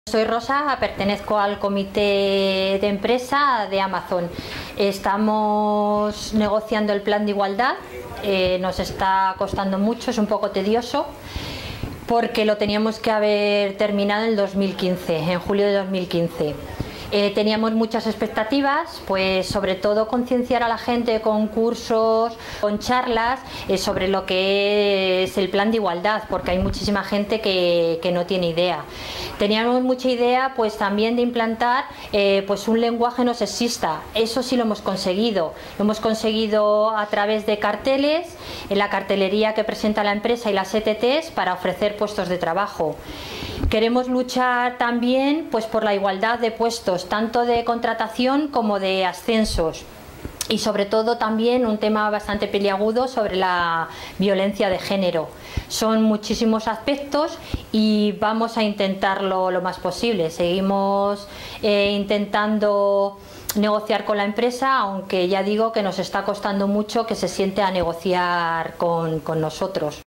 Soy Rosa, pertenezco al comité de empresa de Amazon. Estamos negociando el plan de igualdad, nos está costando mucho, es un poco tedioso, porque lo teníamos que haber terminado en 2015, en julio de 2015. Teníamos muchas expectativas, pues sobre todo concienciar a la gente con cursos, con charlas sobre lo que es el plan de igualdad, porque hay muchísima gente que no tiene idea. Teníamos mucha idea pues también de implantar pues un lenguaje no sexista. Eso sí lo hemos conseguido a través de carteles en la cartelería que presenta la empresa y las ETTs para ofrecer puestos de trabajo. Queremos luchar también pues por la igualdad de puestos, tanto de contratación como de ascensos. Y sobre todo también un tema bastante peliagudo sobre la violencia de género. Son muchísimos aspectos y vamos a intentarlo lo más posible. Seguimos intentando negociar con la empresa, aunque ya digo que nos está costando mucho que se siente a negociar con nosotros.